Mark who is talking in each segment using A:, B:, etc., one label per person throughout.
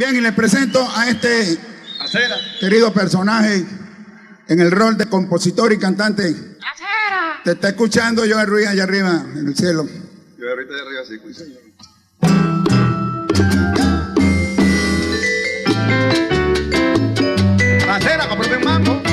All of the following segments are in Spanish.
A: Bien, y les presento a este querido personaje en el rol de compositor y cantante. Te está escuchando Joel Ruiz allá arriba, en el cielo.
B: Joel Ruiz allá arriba, sí, señor.
C: Acera, cómprate un mango.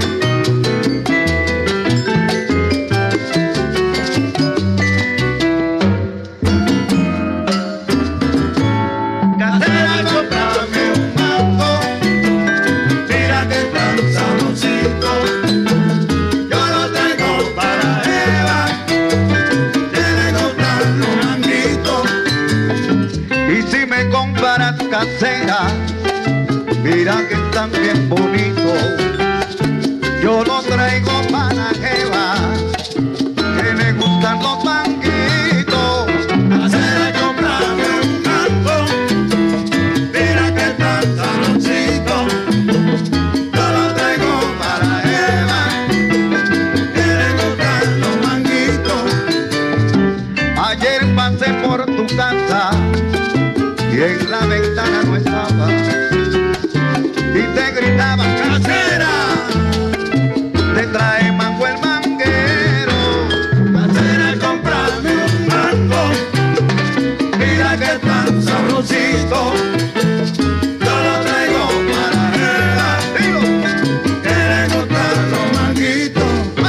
C: Casera, mira que están bien bonitos. Yo lo traigo para Jeva, que le gustan los manguitos.
D: Casera, cómprame un mango, mira que están sabrositos. Yo lo traigo para Jeva, que le gustan los manguitos.
C: Ayer pasé por tu casa y en la ventana no estaba, y te gritaban: casera, te trae mango el manguero.
D: Casera, cómprame un mango, mira que tan sabrosito. Yo lo traigo para Jeva, que le gustan los manguitos.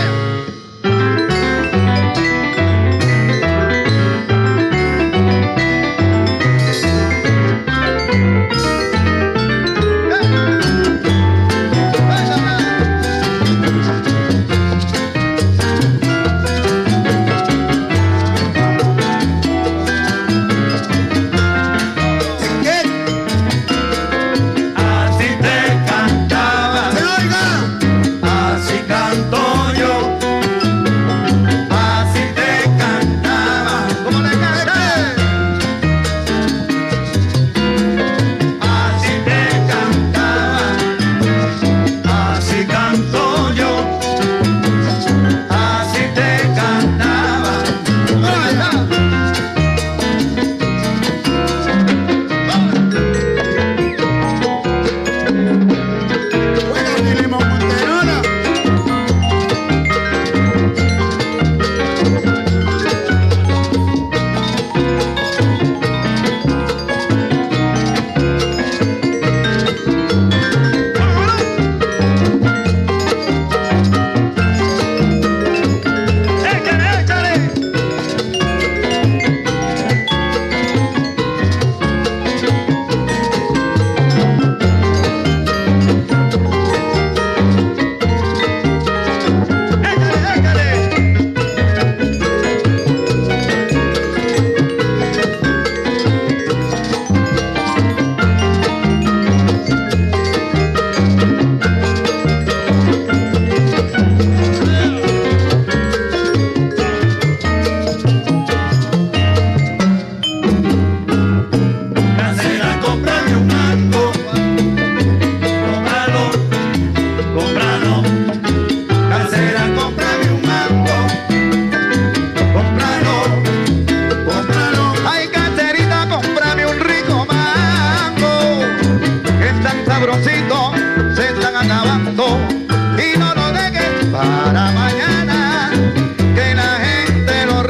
C: Se están acabando y no lo dejes para mañana, que la gente lo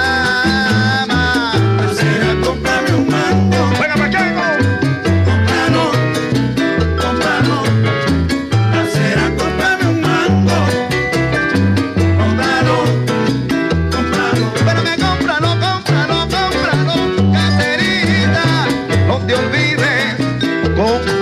C: reclama.
D: Casera, cómprame un mango.
C: ¡Venga, Pacheco!
D: Cómpralo, cómpralo. Casera, cómprame un mango. Cómpralo, cómpralo.
C: Pero que cómpralo, cómpralo, cómpralo, caserita, no te olvides.